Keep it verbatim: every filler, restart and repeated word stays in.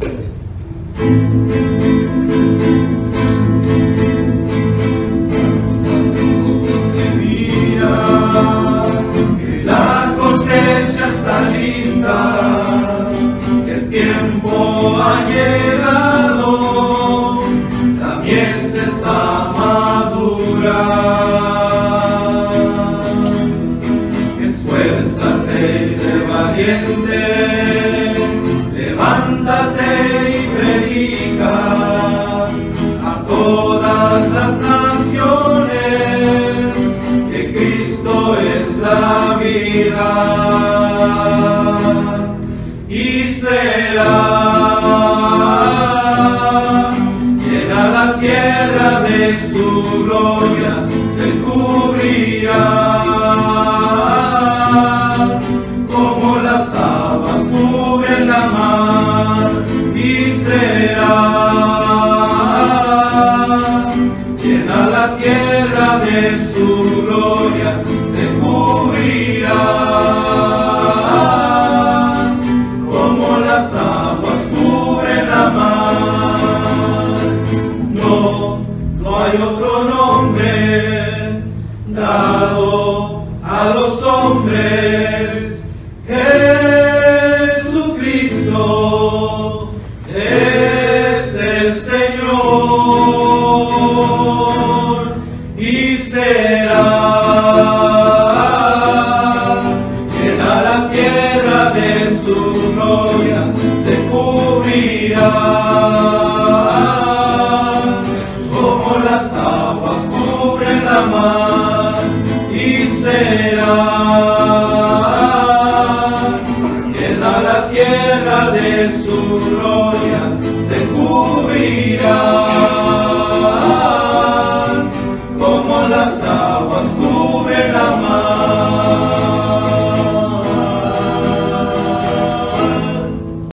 Levántate y predica a todas las naciones que Cristo es la vida, y será llena la tierra de su gloria, se cubrirá como las aguas cubren la mar, y será llena la tierra de su gloria, se cubrirá como las aguas cubren la mar. No, no hay otro nombre dado a los hombres. Jesucristo es el Señor, y será llena la tierra de su gloria, se cubrirá como las aguas cubren la mar, y será la tierra de su gloria, se cubrirá como las aguas cubren la mar.